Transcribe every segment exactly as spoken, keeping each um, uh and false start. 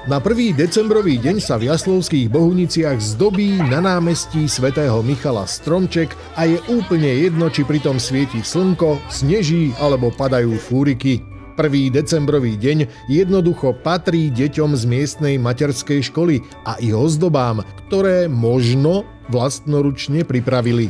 Na prvý decembrový deň sa v Jaslovských Bohuniciach zdobí na námestí svätého Michala stromček a je úplne jedno, či pritom svieti slnko, sneží alebo padajú fúriky. Prvý decembrový deň jednoducho patrí deťom z miestnej materskej školy a ich ozdobám, ktoré možno vlastnoručne pripravili.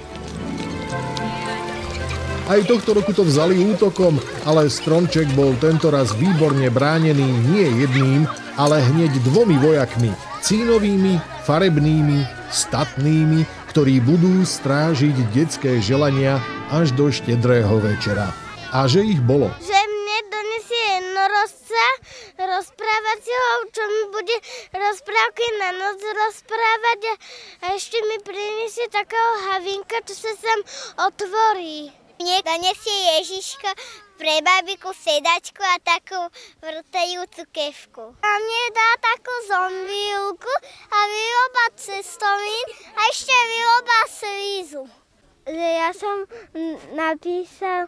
Aj tohto roku to vzali útokom, ale stromček bol tentoraz výborne bránený nie jedným, ale hneď dvomi vojakmi, cínovými, farebnými, statnými, ktorí budú strážiť detské želania až do štedrého večera. A že ich bolo. Že mne donesie jednorožca rozprávacieho, čo mi bude rozprávky na noc rozprávať a ešte mi prinesie takého havinka, čo sa sem otvorí. Mne donesie Ježiško pre babiku sedačku a takú vrtajúcu kefku. A mne dá takú zombielku a vyroba cestovín a ešte vyroba svízu. Ja som napísal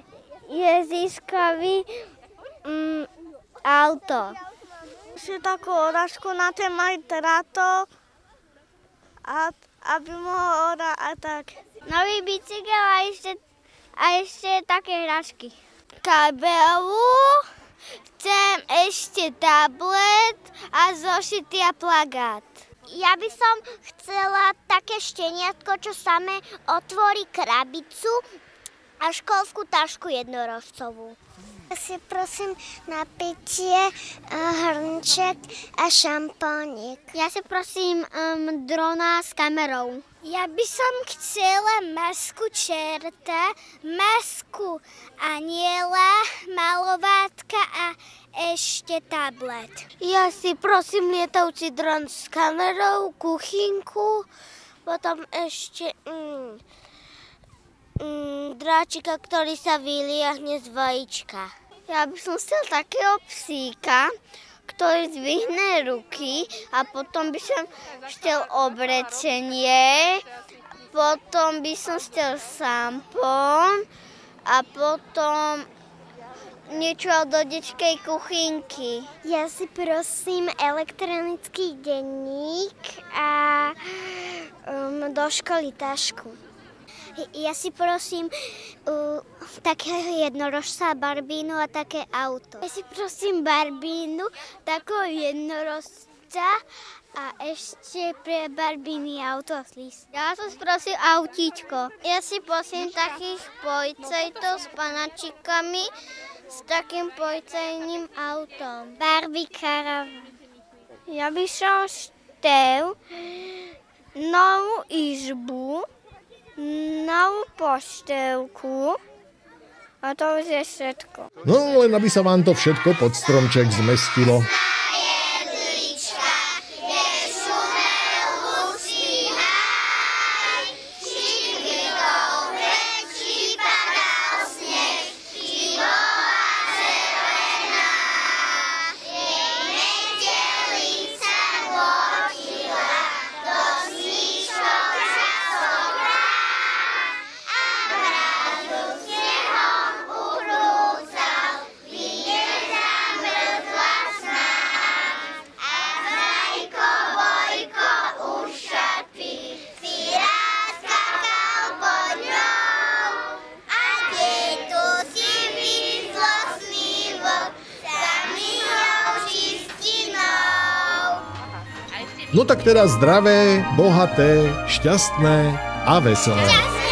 Ježiškovi mm, auto. Si takú oražku na ten malý trátok a aby mohol orať a tak. Nový bicykel a ešte A ešte také hračky. Kabelu, chcem ešte tablet a zošitý a plagát. Ja by som chcela také šteniatko, čo samé otvorí krabicu a školskú tašku jednorožcovú. Ja si prosím na pitie, hrnček a šampónik. Ja si prosím um, drona s kamerou. Ja by som chcela masku čerta, masku aniela, malovátka a ešte tablet. Ja si prosím lietajúci dron s kamerou, kuchynku, potom ešte mm, mm, dráčika, ktorý sa vyliahne z vajíčka. Ja by som chcel takého psíka, ktorý zdvihne ruky a potom by som chcel oblecenie, potom by som chcel sampón a potom niečo do detskej kuchynky. Ja si prosím elektronický denník a um, do školy tašku. Ja si prosím uh, takého jednorožca, barbínu a také auto. Ja si prosím barbínu, takého jednorožca a ešte pre barbíny autoslís. Ja si prosím autíčko. Ja si prosím takých policajtov s panačikami s takým policajným autom. Barbie karavan. Ja by som chcel novú izbu, novú posteľku a to už je všetko. No len aby sa vám to všetko pod stromček zmestilo. No tak teda zdravé, bohaté, šťastné a veselé.